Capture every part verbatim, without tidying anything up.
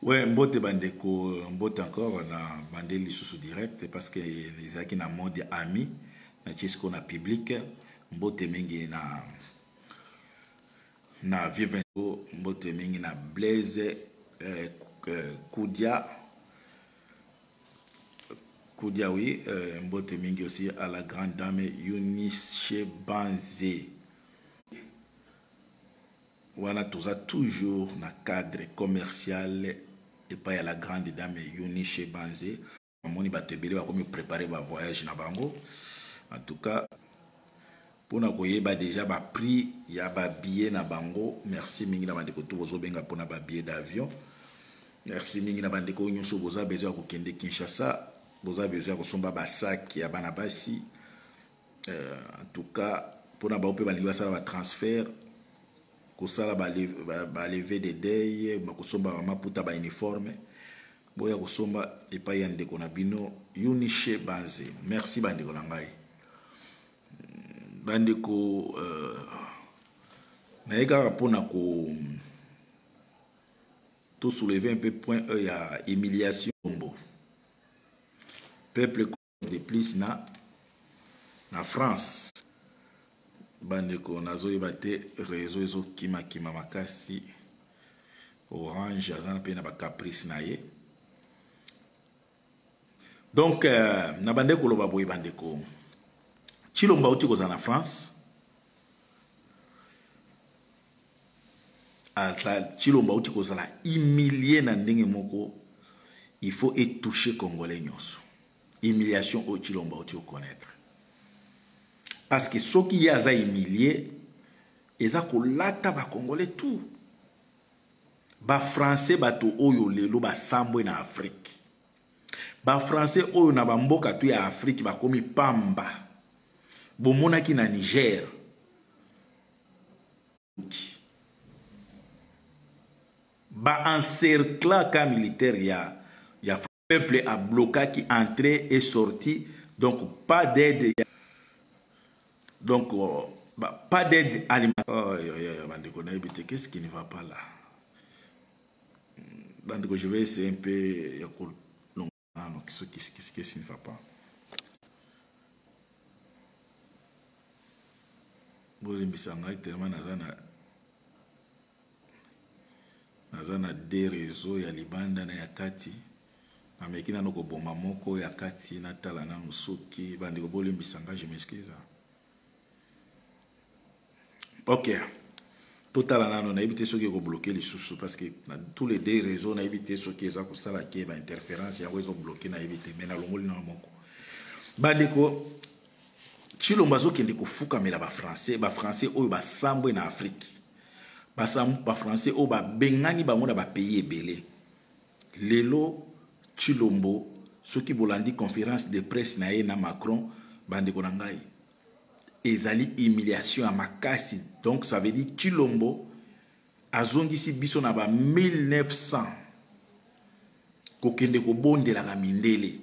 Ouais, mbote bandeko, mbote encore na bandé lisusu direct parce que les aki na mode ami na tisko na public mbote mingi na na vivento mbote mingi na Blaise euh, Koudia Koudia oui euh, mbote mingi aussi à la grande dame Eunice Banzé. Voilà, tout ça toujours dans le cadre commercial et pas à la grande dame Eunice Banzé. Moni batebele ba komi préparer ba voyage na bango. En tout cas, pour na koyeba déjà ba prix ya ba billet na bango. Merci mingi na bandeko to bozo benga pona ba billet d'avion. Merci mingi na bandeko nyonso boza besoin ko kende Kinshasa, boza besoin ko somba ba sac ya bana basi. Euh, en tout cas, pour na ba ope ba linga ça ba transfert kosala ba lever des deuil ba kosomba maputa ba uniforme boya kosomba epai ya ndeko na bino Eunice Banzé. Merci bandeko na ngai bandeko euh, na eka pona ko to soulever un peu point e ya humiliation bombo peuple de plus na na France bandeko nazoyeba te réseau ezo kima kima makasi Orange azana pe na ba caprice na ye. Donc euh, na bandeko loba boy bandeko Chilomba uti koza na France ata Chilomba uti koza la humilier na ndenge moko il faut étoucher congolais nyonso humiliation au Chilomba uti connaître. Parce que ce qui y a humilié, ils ont lata ba Congolais tout. Ba Français bato oyo lelo ba sambo na Afrique. Ba Français oyo na ba mboka tu ya Afrique ba komi pamba. Bomona ki na Niger. Ba encercla ka militaire ya ya peuple a bloqué qui entrait et sorti, donc pas d'aide. Donc, euh, bah, pas d'aide alimentaire. Oh, qu'est-ce qui ne va pas là? Donc, je vais essayer un peu. Non, non, qu'est-ce qui ne va pas? Tellement nazana des réseaux ya libanda na ya kati amekina noko bomba moko ya kati na tala na musoki bandeko bolimbisanga, je m'excuse. Ok. Total anano na éviter ceux qui ont bloqué les sous parce que tous les deux réseaux na éviter ceux qui ont ça la qui ba interférence ya ils ont bloqué na éviter mais na longoli na moko. Bandeko Chilomba zo kende ko fuka mela ba français ba français oyo ba sambwe na Afrique. Ba sam ba français oyo ba bengani ba mona ba pays ebele. Lelo Chilombo ceux qui bolandi conférence de presse na ye na Macron bandeko na ngai. Ezali humiliation à makasi. Donc ça veut dire Chilombo azongisi biso na ba mille neuf cents kokende ko bondela ka mindele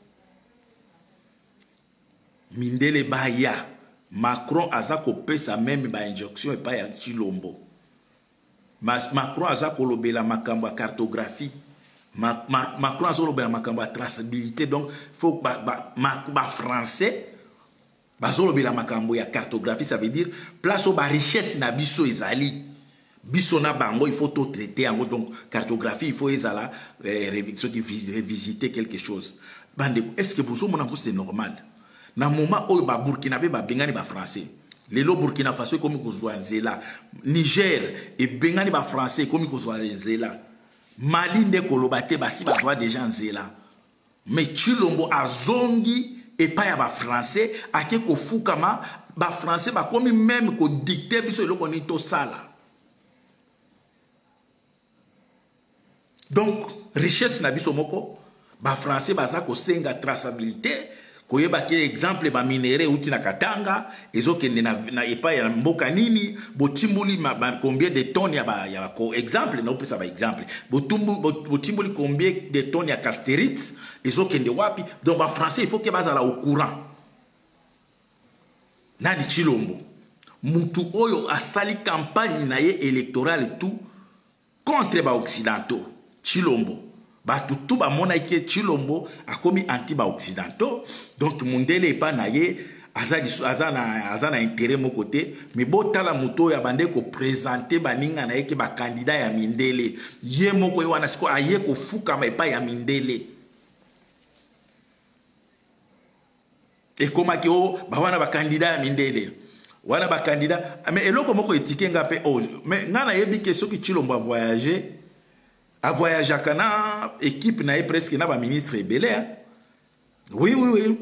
mindele baya Macron aza ko pesa même ba injonction et pas ya Chilombo. Macron aza ko lobela makambo ya cartographie. Ma, ma, Macron aza ko lobela makambo ya traçabilité. Donc faut ba ba, ma, ba français bazolo bela makambo ya cartographie, ça veut dire place au ba richesse na biso ezali biso na bango il faut tout traiter en donc cartographie il faut ezala euh, ceux qui visiter quelque chose bande. Est-ce que vous mona c'est normal na moment où ba Burkina ba bengani ba français lelo Burkina Faso comme ko zwa nzela Niger et bengani ba français comme ko zwa nzela Mali nde kolobate basi ba zwa déjà nzela mais Chilombo azongi et pas ya ba français ake ko fukama ba français ba komi même ko dicter biso eloko ni to sala. Donc richesse na biso moko ba français baza ko senga traçabilité ko yeba ke exemple ba minéré uti na Katanga ezokende na na epa ya mboka nini botimbuli ba combien de tonnes ya ba ya ko exemple na opesa ba exemple botumbu botimbuli combien de tonnes ya casterite ezokende wapi. Donc ba français il faut que bazala au courant nani Chilombo mutu oyo asali campagne na ye électorale tout contre ba occidentaux Chilombo. Batu tout ba mona ke Chilombo a commis anti ba occidentaux. Donc Mundele pas naye aza aza na aza na intérêt mon côté, mais botala moto ya bande ko présenter baninga na yeke ba candidat ya Mindele. Ye moko ye wana siko aye ko fuka ma pa ya Mindele. Et comment ki o ba wana ba candidat ya Mindele. Wana ba candidat mais eloko moko etike ngape o mais ngana yebi ke soki Chilombo a voyager a voyager kana équipe na presque na ba ministre ebele. Oui oui oui.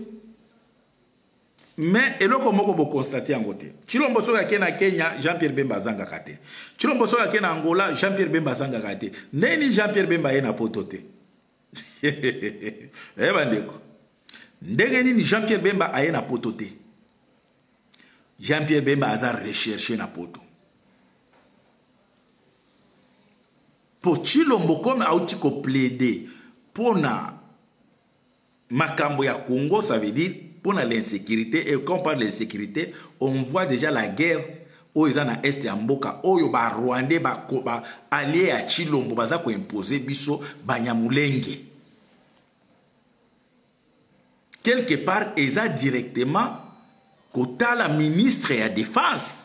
Mais eloko moko bo constater en côté. Chilombo soka ke na Kenya Jean-Pierre Bemba zanga kate. Chilombo soka ke na Angola Jean-Pierre Bemba zanga kate. Neni Jean-Pierre Bemba ye na potote. Eh bandeko. Ndenge nini Jean-Pierre Bemba aye na potote. Jean-Pierre Bemba aza recherché na poto. Po Chilombo comme auti ko plaider pona makambo ya Congo, ça veut dire pour l'insécurité. Et quand on parle de l'insécurité, on voit déjà la guerre où ils sont dans l'Est ya mboka, où ils ba Rwandais ba allié à Chilombo baza ko imposer biso banyamulenge. Quelque part, ils ont directement kota la ministre ya défense.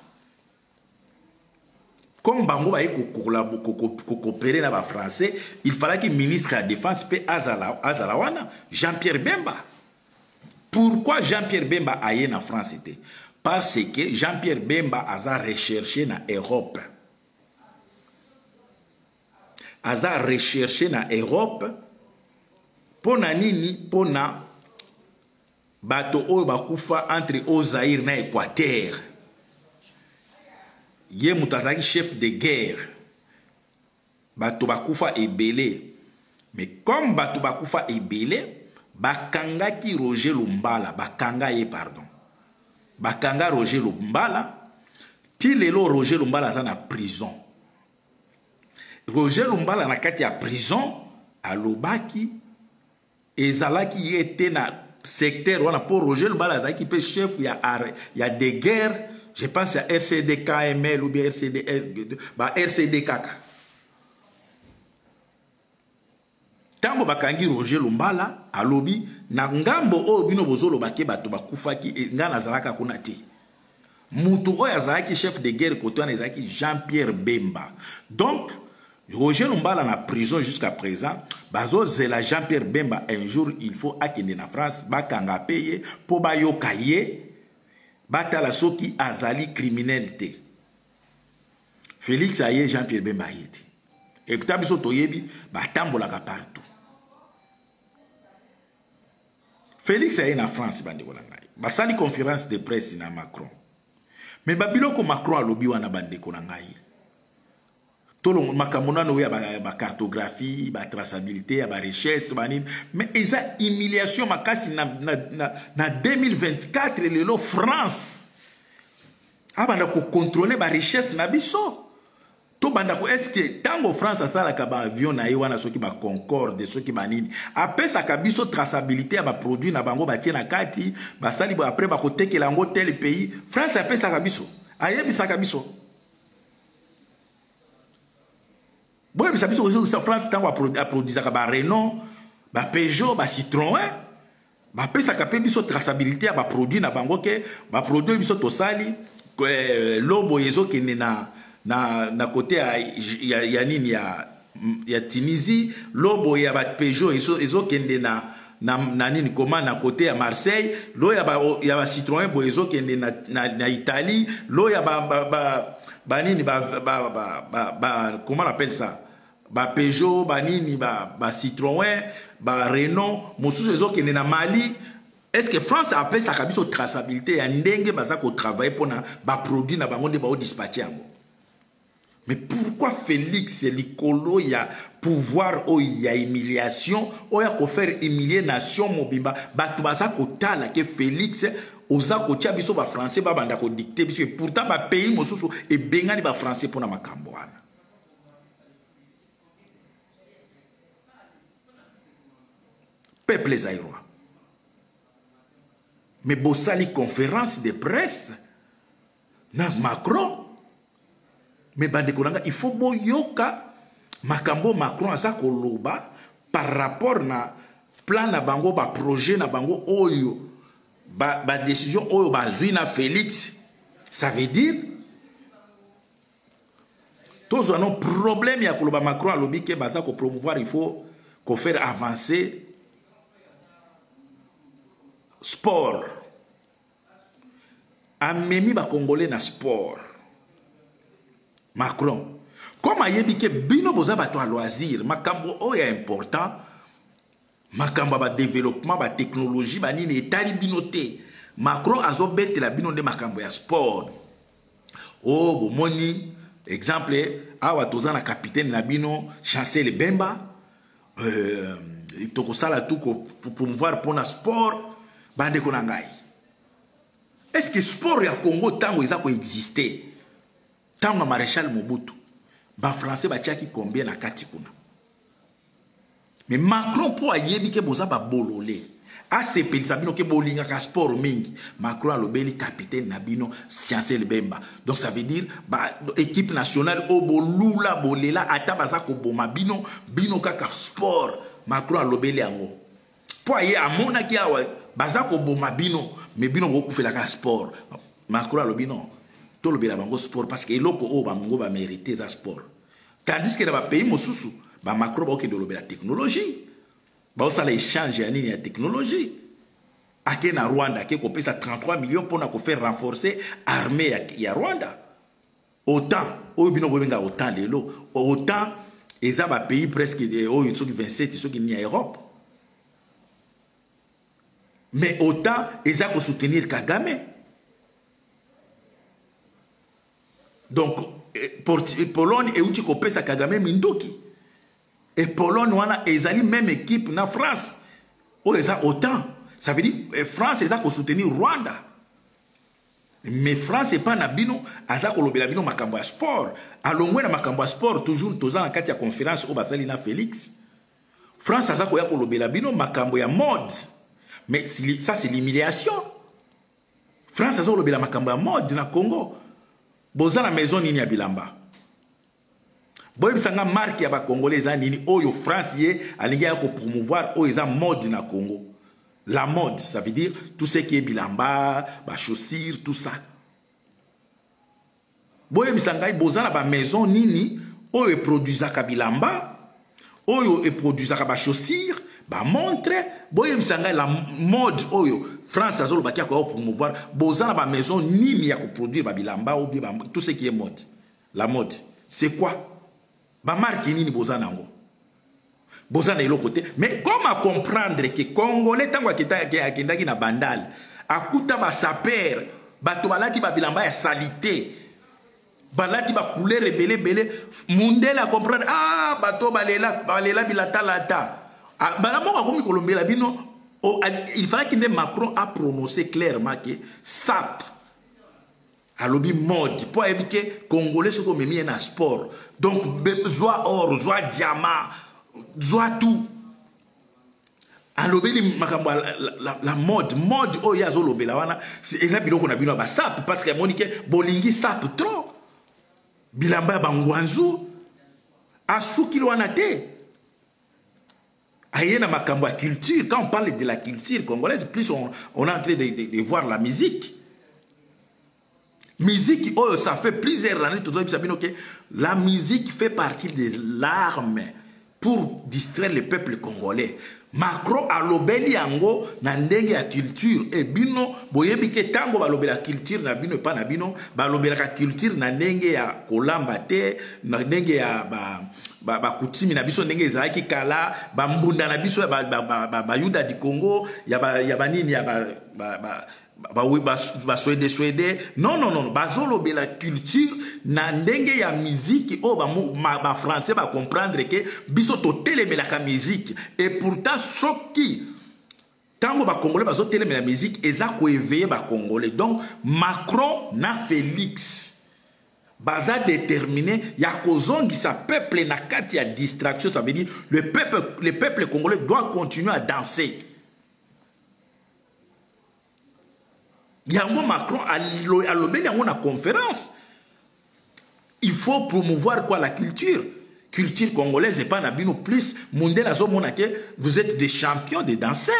Comme bango ba coopérer na ba français, il fallait que le ministre de la défense pe azala azalawana Jean-Pierre Bemba. Pourquoi Jean-Pierre Bemba aille en France était? Parce que Jean-Pierre Bemba a recherché en Europe. A recherché en Europe pour nini pour na bato o bakufa entre au Zaïre na Équateur. Yé Moutazaki chef de guerre. Bato bakufa ebele. Mais comme bato bakufa ebele, bakanga ki Roger Lumbala, bakanga ye pardon. Bakanga Roger Lumbala, ti lelo Roger Lumbala za na prison. Roger Lumbala na kati ya prison, alobaki, ezalaki yete na secteur wana pour Roger Lumbala za ki pe chef ya ya de guerre. Je pense à R C D K M L ou bien R C D L, bah R C D K. Tango bakangi Roger Lumbala alobi na ngambo o bino bozolo bake bato bakufaki ngana zalaka kuna te. Mutu o yazaki chef de guerre koto na ezaki Jean-Pierre Bemba. Donc Roger Lumbala na prison jusqu'à présent, bazo zela Jean-Pierre Bemba un jour il faut akende na France bakanga paye po bayoka ye. Batala soki azali criminalité. Félix aye Jean-Pierre Bemba yete. Et puis tabiso toyebi batambolaka partout. Félix aye na France bande kolanga. Basali conférence de presse na Macron. Mais babiloko Macron alobi wana bande kolanga. Tolo makamona no ya ba cartographie, ba traçabilité, ba richesse, banine. Mais eza humiliation makasi na na na, na deux mille vingt-quatre lelo France. Abanda ko contrôler ba richesse na biso. To banda ko est-ce que tango France asala ka ba avion na yewana soki ba Concorde, soki banini. Apesa ka biso traçabilité ya ba produit na bango ba tie na kati, ba sali ba après ba ko tekela ngo tel pays. France apesa ka biso. Ayebisa ka biso. Bon, mais ça veut dire que France a produit ça, bah Renault, bah Peugeot, bah Citroën, bah pe ça capé biso traçabilité à bah produit na bango ke, bah produit biso tosali, lobo yezo qui na na na côté ya ya nini ya ya Tunisie, lobo ya bah Peugeot yezo yezo kende na na na nini comment na côté ya Marseille, lo ya ba ya ba Citroën bo yezo kende na na, na Italie, lo ya ba ba ba ba nini ba ba ba ba comment on appelle ça? Ba Peugeot, ba nini, ba, ba Citroën, ba Renault, mosusu ezo kende na Mali. Est-ce que France appelle ça kabiso traçabilité ya ndenge baza ko travailler pour na ba produit na bango nde ba o dispatcher yango. Mais pourquoi Félix likolo ya pouvoir o ya humiliation o ya ko faire humilier nation mobimba batu baza ko tala ke Félix oza ko tia biso ba français ba banda ko dicter biso pourtant ba pays mosusu e bengani ba français pour na makambo wana. Peuple zaïrois. Mais bossali conférence de presse na Macron. Mais bande kolanga il faut boyoka makambo Macron aza koloba par rapport na plan na bango ba projet na bango oyo ba, ba décision oyo bazwi na Félix. Ça veut dire tous ont un problème ya koloba Macron alobi ke baza ko promouvoir, il faut ko faire avancer sport. Amemi ba congolais na sport. Macron comme ayebi ke bino boza bato a loisir, makambo oyo important, makambo ba développement ba technologie ba nini etali bino te. Macron azobetela bino nde makambo ya sport. Oh bomoni exemple awa toza na capitaine na bino Chancel Bemba, euh tokosala tout pour promouvoir pour na sport bande ko na ngai. Est-ce que sport ya Congo tango eza ko exister tango Maréchal Mobutu ba français ba tiaki combien na kati kuna? Mais Macron po ayebi ke boza ba bololé a sepelisa bino ke bolinga ka sport mingi. Macron alobeli capitaine na bino Chancel Bemba. Donc ça veut dire ba équipe nationale o bolula bolela ata baza ko boma bino bino kaka sport. Macron alobeli yango po aye amona ki awa baza ko boma bino mais bino boko fela ka sport. Macron alobi non to lobela bango sport parce que eloko o bango ba mériter za sport. Tandis que dans ba pays mosusu ba Macron ba okende lobela technologie. Ba osala échange ya nini ya technologie. Ake na Rwanda ke ko pesa trente-trois millions pour na ko faire renforcer armée ya, ya Rwanda. Autant o bino bobenga autant lelo, autant eza ba pays presque o oh, soki vingt-sept soki ni Europe. Mais autant eza ko soutenir Kagame. Donc Pologne et uti ko pesa Kagame mindoki. Et Pologne wana ezali même équipe na France. O eza autant. Ça veut dire France eza ko soutenir Rwanda. Mais France est pas na bino aza ko lobela bino makambo ya sport. Alongwe na makambo ya sport toujours toza na kati ya conférence o basali na Félix. France aza ko ya ko lobela bino makambo ya mode. Mais ça c'est l'humiliation. France aza ko lobela makambo ya mode na Congo. Boza na maison nini ya bilamba. Boye bisanga marque ya ba congolais za nini oyo France ye alingi ya ko promouvoir oyo za mode na Congo. La mode, ça veut dire tout ce qui est bilamba, ba chaussures, tout ça. Boye bisanga boza na ba maison nini oyo produisaka bilamba, oyo e produisaka ba chaussures, ba montre, boye bisanga la mode oyo France azolo bakia ko promouvoir, boza na ba maison nini ya ko produire ba bilamba ou bien tout ce qui est mode. La mode, c'est quoi? Ba marque nini boza nango. Boza na eloko te, mais comment comprendre que congolais tango akendaki na bandal, akuta ba saper, bato balati ba bilamba ya salité. Balati ba couleur ebele bele, mundela comprendre ah bato balela balela bilata lata. Ah bana mo ko mi kolombela bino, oh, il fallait que Macron a prononcé clairement que S A P alobi mode pour éviter congolais ce qu'on met mis en sport. Donc joie or, joie diamant, joie tout. Alobi makambo la, la, la mode, mode oh ya zo lobela wana, c'est exact biloko na bino ba S A P parce que monique bolingi S A P trop. Bilamba bangwanzu asuki wana te. Ayena makambo ya culture, quand on parle de la culture congolaise, plus on, on est en train de, de, de voir la musique. Musique, oh, ça fait plusieurs années, que la musique fait partie des larmes pour distraire le peuple congolais. Macron a lobeli yango na ndenge ya culture et bino boyebi ke tango ba lobela culture na bino pa na bino ba lobela ka culture na ndenge ya kolamba te na ndenge ya ba ba, ba kutimi na biso ndenge ezalaki kala ba mbunda na biso ba ba, ba, ba, ba yuda di Congo ya ba ya banini ya ba ba, ba Bah oui, bah, bah, Suède, Suède. Non, non, non. Bah, zolo be la culture, na ndenge ya musique, oh, bah, ma, bah, français, bah, comprendre que, biso to télé, la musique. Et pourtant, ce qui, tant que bah, congolais, bah, zo télé, la musique, et ça, ko éveillé, bah, congolais. Donc, Macron, na Félix, bah, ça déterminé, ya kozongi, sa peuple, na kati ya distraction, ça veut dire, le peuple, le peuple congolais doit continuer à danser. Yango Macron a lobé yango na conférence. Il faut promouvoir quoi la culture. culture congolaise et pas na bino plus monde la zone que vous êtes des champions de danser.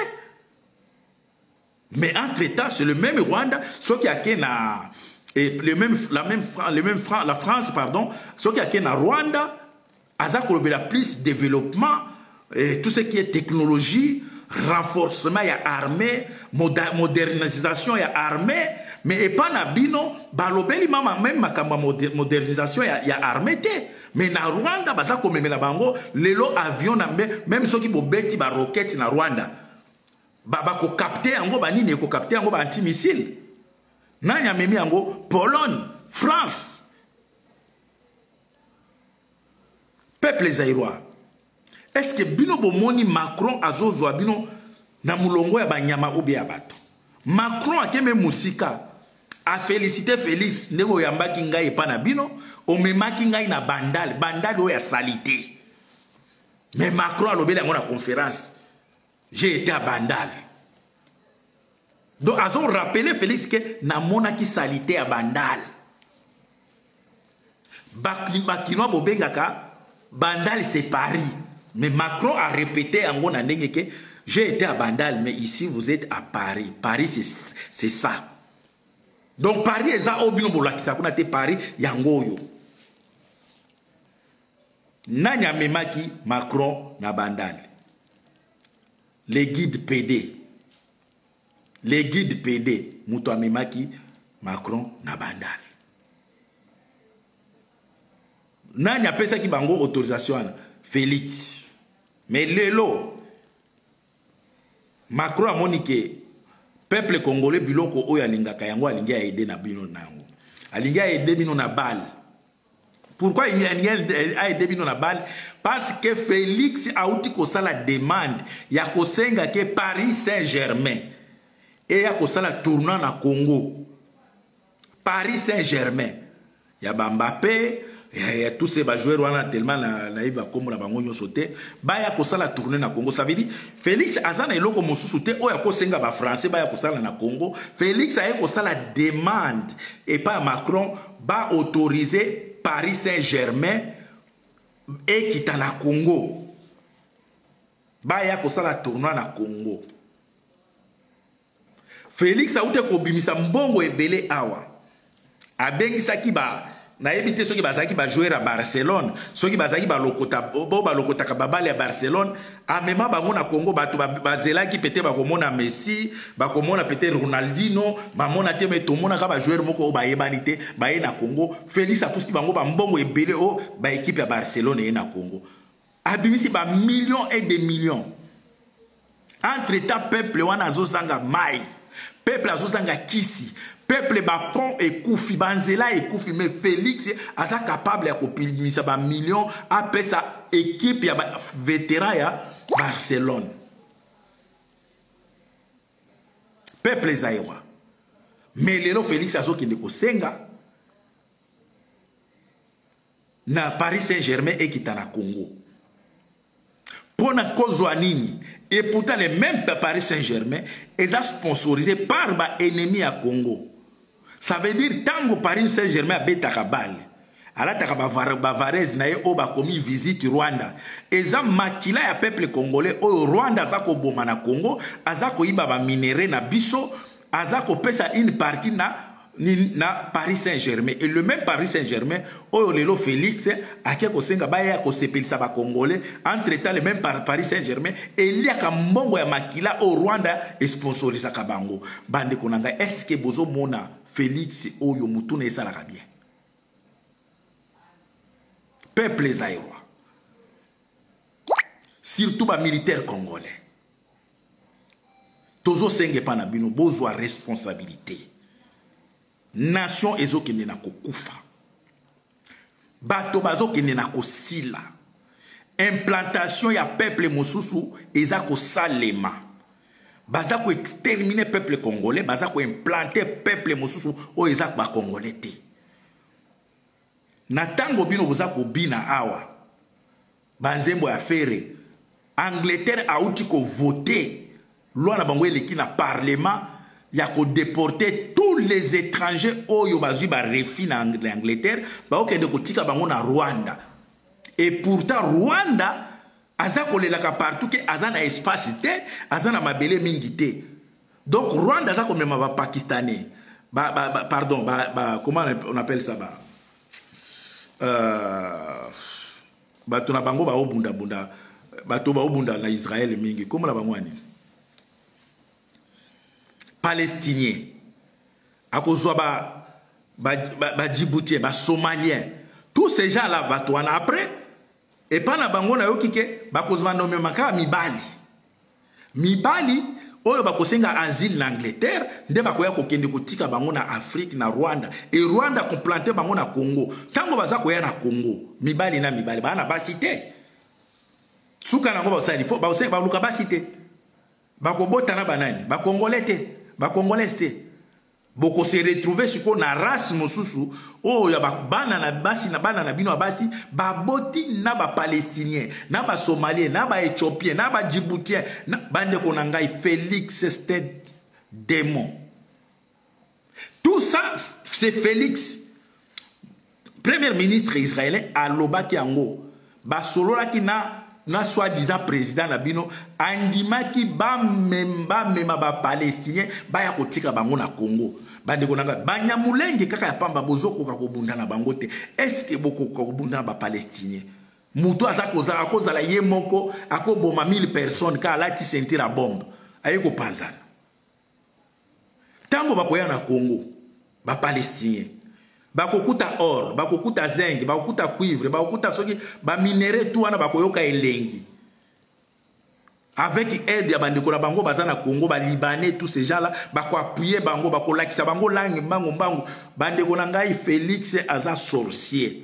Mais entre-temps, c'est le même Rwanda, ce qui a que na et le même la même le même la France pardon, ce qui a que na Rwanda, aza kolobela plus développement et tout ce qui est technologie, renforcement ya armée, modernisation ya armée, mais et pas na bino balobeli mama même makamba modernisation ya, ya armée te. Mais na Rwanda baza komemela bango lelo avion na même ceux qui bobeti ba roquette na Rwanda ba ba ko capter yango ba nini ko capter yango ba anti-missile nanya memi yango Pologne, France. Peuple zaïrois, est-ce que bino bomoni Macron azozwa bino na mulongo ya banyama ou bien bato? Macron akeme musika a félicité Félix ndeko yambaki ngai epa na bino omemaki ngai na bandal bandal oyo ya salité. Mais Macron alobeli yango na conférence, j'ai été à Bandal. Donc ils ont rappelé Félix que na mona ki salité à Bandal. Bakinois bobengaka Bandal c'est Paris. Mais Macron a répété en gros que j'ai été à Bandal, mais ici vous êtes à Paris. Paris c'est ça. Donc Paris est à Obino Bolakisa, qu'on a été Paris, Yangoyo. Nanya memaki Macron na Bandal. Les guides P D. Les guides P D. Mouto memaki Macron na Bandal. Nanya pesa ki bango autorisation Félix. Mais lelo Macron a monique peuple congolais biloko oyo alingaka yango alingi a aider na bino nango. Alingi a aider bino na balle. Pourquoi il y a aider bino na balle? Parce que Félix a outi ko sala demande ya ko senga ke Paris Saint-Germain et ya ko sala tournoi na Congo. Paris Saint-Germain. Ya Mbappé, il y a tous ces joueurs wana tellement na na iba comme la bango nyo sauté ba ya ko sala tourner na Congo. Ça veut dire Félix azana eloko mosusu te o ya ko senga ba français ba ya ko sala na Congo. Félix a ko sala demande et pas Macron ba autoriser Paris Saint-Germain et kita na Congo. Ba ya ko sala tournoi na Congo. Félix a ute ko bimisa mbongo ebele awa. Abengisa ki ba na ebité ceux qui bazaki ba jouer à Barcelone, ceux qui bazaki ba lokota bo ba lokota ka babale à Barcelone, a même bango na Congo ba to ba zela ki pété ba komona Messi, ba komona pété Ronaldinho, ba mona te mais to mona ka ba joueur moko ba yebanité, ba ye na Congo, Félix a pousti bango ba mbongo ebele o ba équipe à Barcelone et na Congo. Abimisi ba millions et des millions. Entre-temps peuple wana zozanga mai, peuple azozanga kisi. Peuple ba pont et koufi, banzela et koufi, mais Félix a ça capable de copier ça ba million après sa équipe ya ba vétéran ya Barcelone. Peuple zaïwa. Mais lelo Félix a zo ki ndeko senga na Paris Saint-Germain et qui na Congo. Pour na kozwa nini et pourtant les mêmes Paris Saint-Germain ils sont sponsorisés par ba ennemi à Congo. Ça veut dire tango Paris Saint-Germain a betaka balle. Ala taka Bavarez na ye o ba komi visite Rwanda. Eza makila ya peuple congolais o Rwanda zako boma na Congo, azako iba ba minéré na biso, azako pesa une partie na na Paris Saint-Germain. Et le même Paris Saint-Germain o lelo Félix akia ko senga ba ya ko sepelisa ba congolais, entre-temps le même Paris Saint-Germain elia ka mbongo ya makila o Rwanda e sponsorisa ka bango. Bande konanga est-ce que bozo mona Félix oyo mutuna esalaka bien. Peuple zaïrois. Surtout ba militaire congolais. Tozo senge pa na bino bozwa responsabilité. Nation ezo kende na kokufa. Bato bazo kende na kosila. Implantation ya peuple mosusu ezako salema. Baza ko exterminer peuple congolais, baza ko implanter peuple mosusu o ezak ba congolais te. Na tango bino boza ko bina awa. Banzembo ya fere. Angleterre a outi ko voter loi na bango eleki na parlement ya ko déporter tous les étrangers oyo bazui ba refi na Angleterre, ba okende ko tika bango na Rwanda. Et pourtant Rwanda aza kolelaka partout que aza na espace te, aza na mabele mingi te. Donc Rwanda aza komema ba pakistanais. Ba, ba, ba, pardon, ba, ba, comment on appelle ça ba? Euh, bato na bango ba obunda bunda, bato ba obunda na Israël mingi. Comment la bango ani? Palestinien. Akozwa ba ba ba, ba Djiboutien, ba Somalien. Tous ces gens là bato wana après et pas na bango na yo kike bakozwa nomme maka mibali. Mibali oyo bakosenga asile na Angleterre nde bakoya kokende kotika bango na Afrique na Rwanda et Rwanda komplanter bango na Congo. Tango baza koya na Congo, mibali na mibali bana basi te. Suka nango basali fo ba oseka ba luka basi te. Bakobota na banani, ba congolais te, ba congolais te. Boko se retrouver siko na race mosusu o ya bana na basi na bana na bino basi ba boti na ba palestinien na ba somalien na ba éthiopien na ba djiboutien na bande ko na ngai Félix c'était démon. Tout ça c'est Félix, premier ministre israélien à lobaki yango ba solola ki na na soi-disant président na bino andimaki ba memba mema ba palestinien ba ya kotika bango na Congo. Bande konanga banyamulenge kaka ya pamba bozoko ka kobunda na bango te. Est-ce que boko ka kobunda ba palestinien? Muto azako za akoza la ye moko akoboma mille personnes ka alati sentir a bombe. Ayeko panzana. Tango bakoya na Congo ba palestinien bakokuta or, bakokuta zinc, bakokuta cuivre, bakokuta soki ba minéraux tout wana bakoyoka elengi. Avec aide ya bandeko na bango baza na Congo, ba Libanais, tous ces gens là, bako appuyer bango, bako lakisa bango langi mbango mbango. Bandeko na ngai Félix aza sorcier.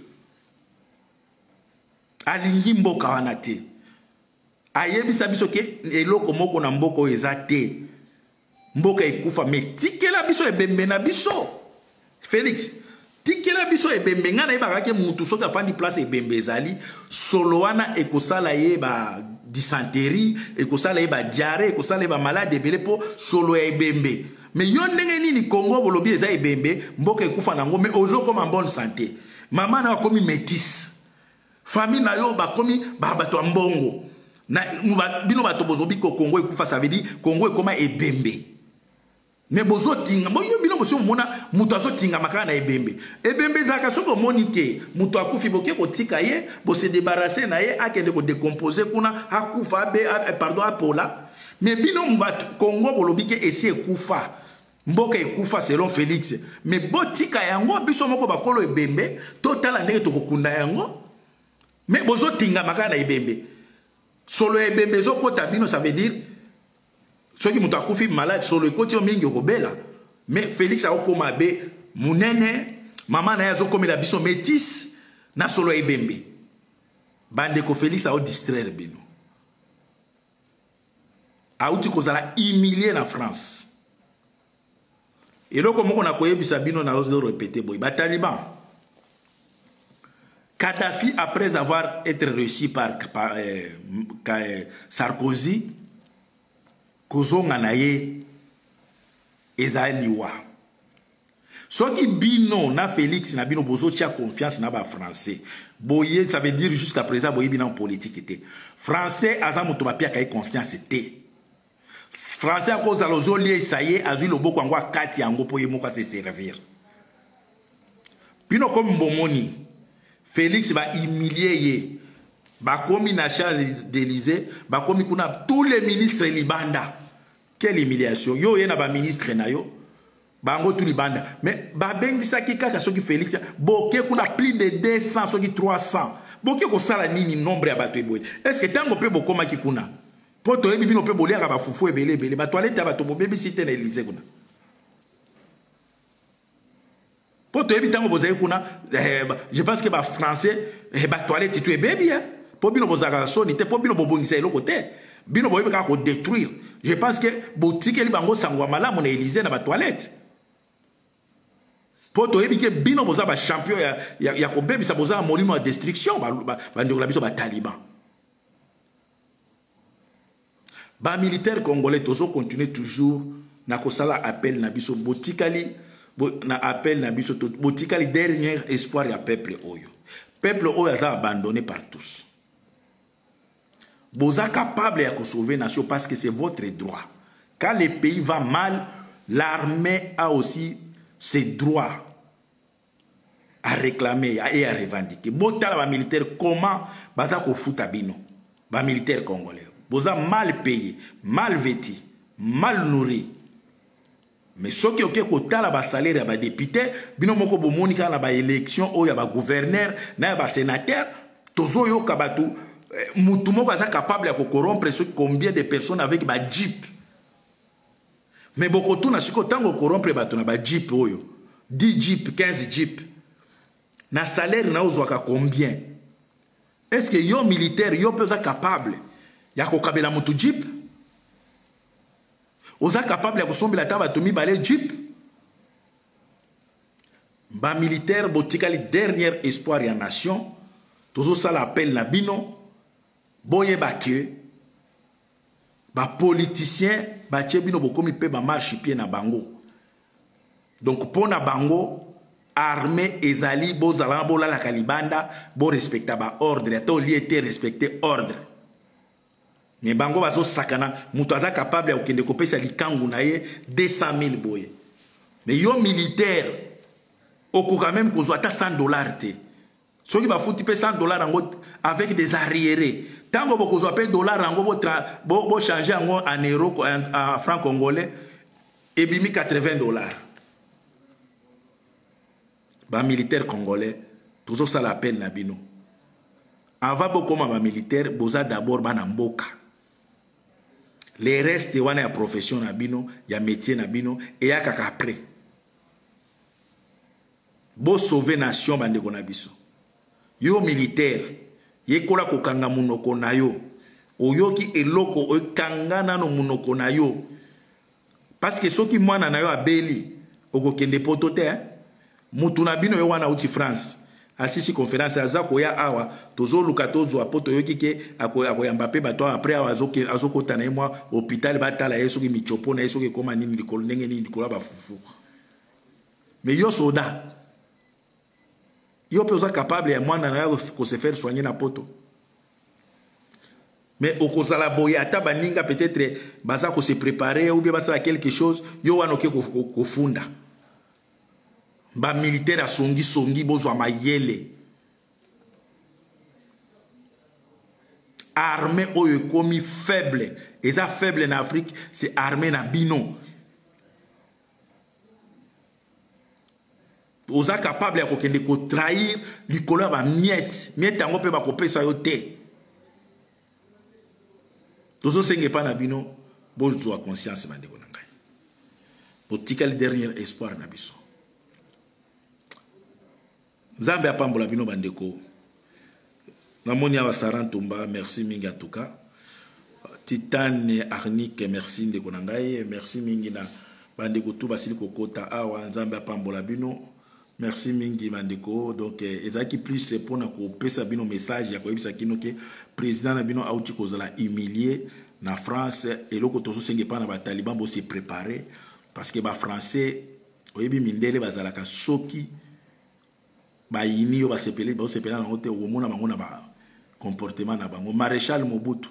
Alingi mboka wana te. Ayebisa biso ke eloko moko na mboko eza te. Mboka ekufa me tikela biso ebembe na biso. Félix tikela biso ebembe nga na yebaka ke mutu soki afandi place ebembe ezali solo wana ekosala ye ba dysenterie, ekosala ye ba diarrhée, ekosala ye ba malade ebele po solo ya ebembe. Mais yo ndenge nini Congo bolobi eza ebembe mboka ekufa nango mais ozokoma en bonne santé. Mama na akomi métis. Famille na yo bakomi ba bato mbongo. Na bino bato bozobi ko Congo ekufa, ça veut dire Congo ekoma ebembe. Mais bozo tinga mo yo bino boso mona muto azo tinga makana na ebembe ebembe zaka soko monike muto akufi boke ko tika ye bo se débarrasser na ye akende ko décomposer kuna akufa be pardon apola. Mais bino mbat Congo bolobi ke esi ekufa mboka ekufa selon Félix mais botika yango biso moko bakolo ebembe totala ndenge to kokunda yango mais bozo tinga makana na ebembe solo ebembe zo kota bino, ça veut dire ceux qui m'ont fait malade sur le côté mingi robela. Mais Félix a okoma be munene maman na yazo comme la biso métis na solo ebembe. Bande ko Félix a o distraire bino. A uti kozala humilier la France. Et là comme on a koyebisa bino na ose répéter boy ba Taliban. Kadhafi après avoir été reçu par, par euh, euh, Sarkozy kozonga na ye ezaliwa soki bino na Félix na bino bozo tia confiance na ba français boye, ça veut dire jusqu'à présent boye bina en politique était français aza moto ba pia kai confiance était français a cause alozo lié ça y est azui loboko ngwa kati yango po ye moko se servir bino comme bomoni Félix va humilier ye bakomi na Charles d'Élysée, bakomi kuna tous les ministres libanda. Quelle humiliation. Yo ye na ba ministre na yo. Bango tout libanda. Mais ba bengisa ki kaka soki Félix, boke kuna plus de deux cents soki trois cents. Boke ko sala nini nombre ya bato eboye. Est-ce que tango pe bokoma ki kuna? Poto yebi bino pe bolia ba fufu ebele ebele. Ba toilette ba to bobebi site na Élysée kuna. Poto yebi tango bozaye kuna, je pense que ba français ba toilette tu ebebi hein. Po bino bozaka soni te po bino bobongisa eloko te bino boyeba ka ko détruire. Je pense que boutique li bango sangwa malamu na Élysée na ba toilette po to yebi ke bino boza ba champion ya ya, ya ko bebisa boza monument de destruction ba ba ndeko la biso ba Taliban ba militaire congolais tozo continuer toujours na kosala appel na biso botikali bo, na appel na biso botikali dernier espoir ya peuple oyo peuple oyo aza abandonné par tous. Vous êtes capable de sauver la nation parce que c'est votre droit. Quand le pays va mal, l'armée a aussi ses droits à réclamer et à revendiquer. Botala ba militaire comment baza ko futa bino ba militaire congolais. Boza mal payé, mal vêtu, mal nourri. Mais ce qui est ko tala ba salaire ba député, bino moko bo monika na ba élection o ya ba gouverneur, na ba sénateur, tozo yo kabatu mutu moko aza capable de corrompre combien de personnes avec ba jeep. Mais beaucoup tout na siko tango corrompre bato na ba jeep oyo. dix jeep, quinze jeep. Na salaire na ozwaka combien? Est-ce que yo militaire yo peut capable ya ko kabela mutu jeep? Oza capable ya kosombela ta bato mibale jeep? Ba militaire botika li dernier espoir ya nation. Tozo sala appel na bino. Boye bakye ba politicien ba tchebino bokomi pe ba marche pied na bango. Donc pour na bango armée ezali bozala bola la kalibanda bo respecta ba ordre to li était respecter ordre. Mais bango bazo sakana mutu aza capable ya okende kopesa likangu na ye deux cent mille boye. Mais yo militaire okoka même kozwa ta cent dollars te. Ceux qui va foutre cent dollars avec des arriérés. Tant que vous avez dollars vous changer en euros, en francs congolais, et bimi quatre-vingts dollars. Les militaires congolais, toujours ça l'appelle Nabino. Avant beaucoup de militaires, vous avez d'abord Banamboka. Les restes, il y a la profession Nabino, il y a métier Nabino, et il y a après. Vous sauver la nation, Bandeko Nabiso. Yo militaire yekola kokanga munoko na yo oyoki eloko okanga nano munoko na yo parce que soki mwana na yo abeli okokende poto te hein? Mutu na bino yo wana uti France asisi conférence azako ya awa tozoluka tozwa poto yoki ke akoyamba pe bato après awa azoki azokota na moi hôpital batala yeso ki michopo na yeso ki koma nini likolo ndenge nini likolo ba fufu. Mais yo soda yo peut être capable ya mwana na yo ko se faire soigner na poto. Mais au kozala boya ta baninga peut-être baza ko se préparer ou bien baza quelque chose yo wana ke ko funda. Ba militaire a songi songi bozwa mayele. Armée oyo komi faible, et ça faible en Afrique, c'est armée na bino. Oza capable ya kokende ko trahir likolo ba miette miette yango pe ba kopesa yo te. Tozo senge pa na bino bozo a conscience bandeko na ngai. Botika le dernier espoir na biso. Nzambe apambola bino bandeko. Namoni awa Sarantumba, merci mingi en tout cas. Titane Arnique, merci ndeko na ngai, merci mingi na bandeko tu basili kokota awa Nzambe apambola bino. Merci mingi bandeko. Donc ezaki plus pour na ko pesa bino message ya ko yebisa kino ke président na bino auti kozala humilié na France et loko tozo senge pa na ba taliban bo se préparer parce que ba français oyebi mindele bazala ka soki ba yini yo ba sepele ba sepela na hote o mona bango na ba comportement na bango. Maréchal Mobutu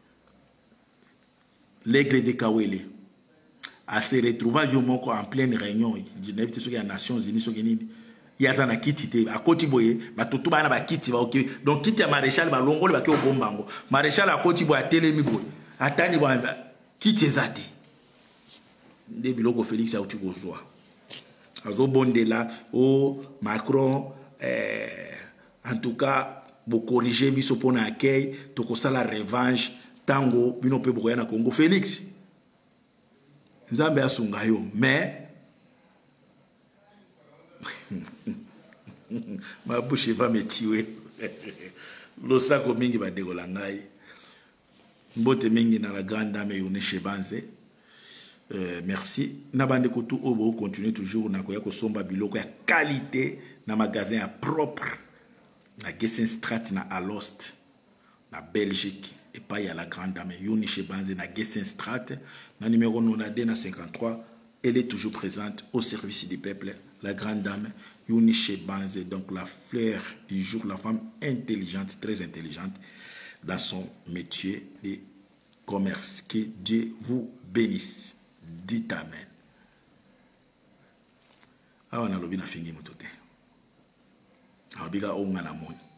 l'aigle de Kawele à se retrouver en pleine réunion des Nations Unies. Il y a un kiti à côté boye, ba tutu ba na ba kiti ba ok. Donc kiti ya maréchal ba longo le ba ke o bombango. Maréchal à côté boye telemi boye. Atani ba kiti ezate. Nde biloko Félix a uti kozwa. Azo bondela o Macron eh en tout cas bo corriger biso pona accueil to ko sala revanche tango bino pe boya na Congo Félix. Nzambe asunga yo mais ma bouche va me tuer. Lo sako mingi ba degola ngai. Mbote mingi na la grande dame Yone Shebanze. Euh, merci. Na bande ko tout obo continuer toujours na koya ko somba biloko ya qualité na magasin ya propre. Na Gessenstraat na Alost na Belgique. Et pas il y a la grande dame Yone Shebanze na Gessenstraat na numéro quatre-vingt-deux na cinquante-trois. Elle est toujours présente au service du peuple. la grande dame, Eunice Banze, donc la fleur du jour, la femme intelligente, très intelligente dans son métier de commerce. Que Dieu vous bénisse. Dites Amen. Ah, on a l'objet na fingi motote. Ah, biga onga na moni.